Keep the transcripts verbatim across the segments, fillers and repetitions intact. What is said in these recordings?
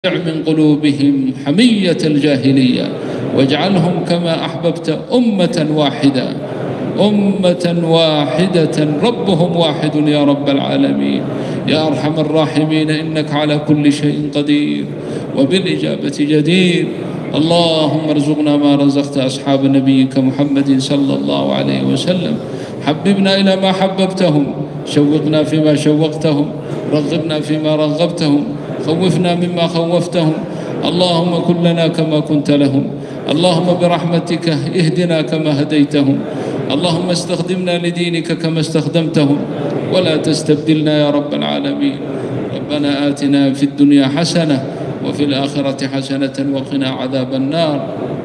من قلوبهم حمية الجاهلية، واجعلهم كما أحببت أمة واحدة أمة واحدة ربهم واحد يا رب العالمين يا أرحم الراحمين، إنك على كل شيء قدير وبالإجابة جدير. اللهم ارزقنا ما رزقت أصحاب نبيك محمد صلى الله عليه وسلم، حببنا إلى ما حببتهم، شوقنا فيما شوقتهم، رغبنا فيما رغبتهم، خوفنا مما خوفتهم. اللهم كن لنا كما كنت لهم، اللهم برحمتك اهدنا كما هديتهم، اللهم استخدمنا لدينك كما استخدمتهم، ولا تستبدلنا يا رب العالمين. ربنا آتنا في الدنيا حسنة وفي الآخرة حسنة وقنا عذاب النار.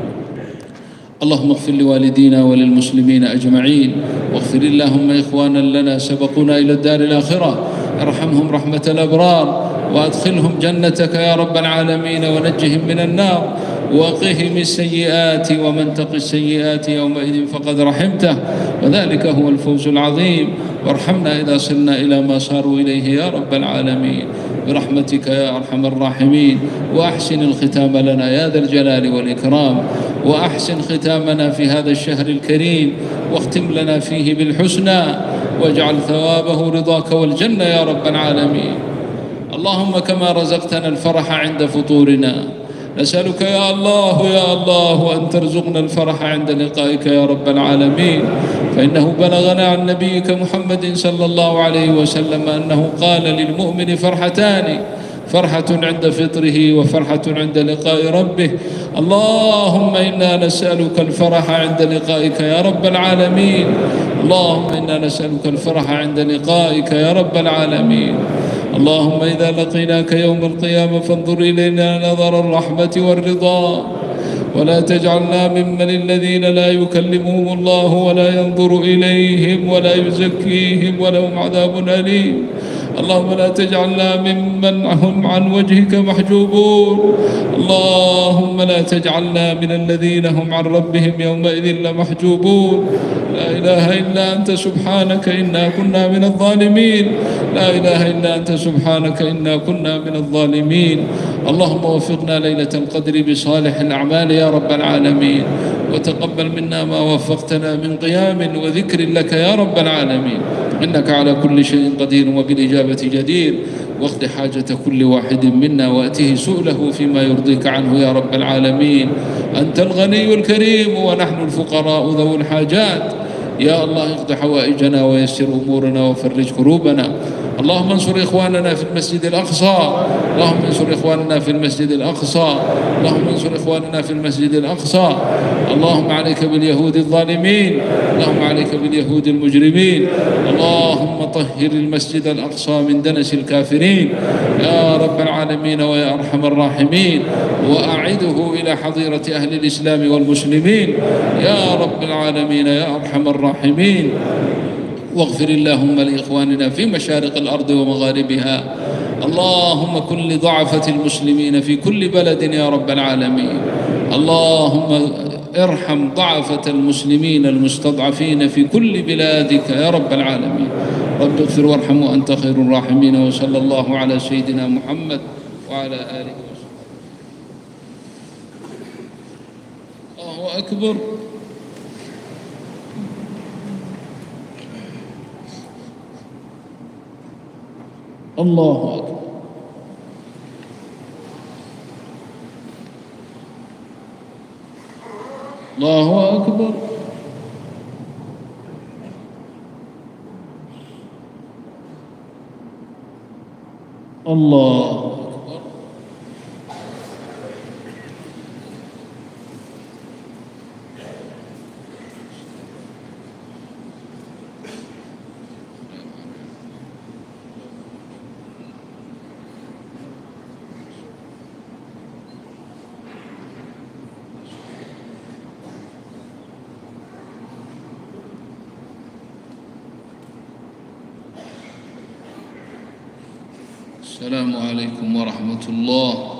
اللهم اغفر لوالدينا وللمسلمين أجمعين، واغفر اللهم إخوانا لنا سبقونا إلى الدار الآخرة، ارحمهم رحمة الأبرار، وأدخلهم جنتك يا رب العالمين، ونجهم من النار، وقهم السيئات، ومن تق السيئات يومئذ فقد رحمته، وذلك هو الفوز العظيم. وارحمنا إذا صرنا إلى ما صاروا إليه يا رب العالمين برحمتك يا أرحم الراحمين. وأحسن الختام لنا يا ذا الجلال والإكرام، وأحسن ختامنا في هذا الشهر الكريم، واختم لنا فيه بالحسنى، واجعل ثوابه رضاك والجنة يا رب العالمين. اللهم كما رزقتنا الفرح عند فطورنا، نسألك يا الله يا الله أن ترزقنا الفرح عند لقائك يا رب العالمين، فإنه بلغنا عن نبيك محمد صلى الله عليه وسلم أنه قال للمؤمن فرحتان، فرحة عند فطره وفرحة عند لقاء ربه. اللهم إنا نسألك الفرح عند لقائك يا رب العالمين، اللهم إنا نسألك الفرح عند لقائك يا رب العالمين. اللهم إذا لقيناك يوم القيامة فانظر إلينا نظر الرحمة والرضا، ولا تجعلنا ممن الذين لا يكلمهم الله ولا ينظر إليهم ولا يزكيهم ولهم عذاب أليم. اللهم لا تجعلنا ممن هم عن وجهك محجوبون، اللهم لا تجعلنا من الذين هم عن ربهم يومئذ لمحجوبون. لا إله إلا أنت سبحانك إنا كنا من الظالمين، لا إله إلا أنت سبحانك إنا كنا من الظالمين. اللهم وفقنا ليلة القدر بصالح الأعمال يا رب العالمين، وتقبل منا ما وفقتنا من قيام وذكر لك يا رب العالمين، إنك على كل شيء قدير وبالإجابة جدير. واقض حاجة كل واحد منا وأته سؤله فيما يرضيك عنه يا رب العالمين. أنت الغني الكريم ونحن الفقراء ذو الحاجات، يا الله اقض حوائجنا ويسر أمورنا وفرج كروبنا. اللهم انصر إخواننا في المسجد الأقصى، اللهم انصر إخواننا في المسجد الأقصى، اللهم انصر إخواننا في المسجد الأقصى. اللهم عليك باليهود الظالمين، اللهم عليك باليهود المجرمين. اللهم طهر المسجد الأقصى من دنس الكافرين يا رب العالمين ويا أرحم الراحمين، وأعده إلى حظيرة أهل الإسلام والمسلمين يا رب العالمين يا أرحم الراحمين. واغفر اللهم لإخواننا في مشارق الأرض ومغاربها. اللهم كن لضعفة المسلمين في كل بلد يا رب العالمين. اللهم ارحم ضعفة المسلمين المستضعفين في كل بلادك يا رب العالمين. رب اغفر وارحم وأنت خير الراحمين، وصلى الله على سيدنا محمد وعلى آله وصحبه. الله أكبر. الله أكبر. الله أكبر. الله أكبر. السلام عليكم ورحمة الله.